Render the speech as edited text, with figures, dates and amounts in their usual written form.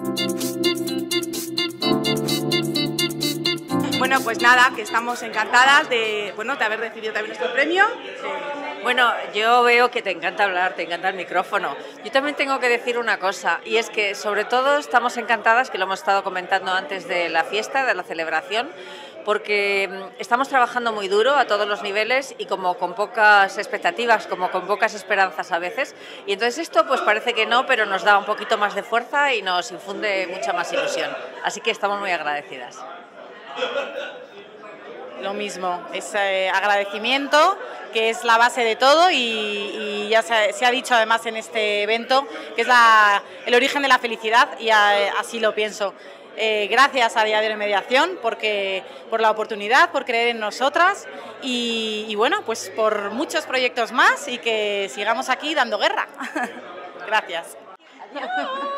Bueno, pues nada, que estamos encantadas de haber recibido también nuestro premio. Bueno, yo veo que te encanta hablar, te encanta el micrófono. Yo también tengo que decir una cosa, y es que sobre todo estamos encantadas, que lo hemos estado comentando antes de la fiesta, de la celebración, porque estamos trabajando muy duro a todos los niveles y como con pocas expectativas, como con pocas esperanzas a veces. Y entonces esto pues parece que no, pero nos da un poquito más de fuerza y nos infunde mucha más ilusión. Así que estamos muy agradecidas. Lo mismo, es agradecimiento, que es la base de todo y ya se ha dicho además en este evento que es el origen de la felicidad y así lo pienso. Gracias a Diario de Mediación por la oportunidad, por creer en nosotras y bueno, pues por muchos proyectos más y que sigamos aquí dando guerra. Gracias. Adiós.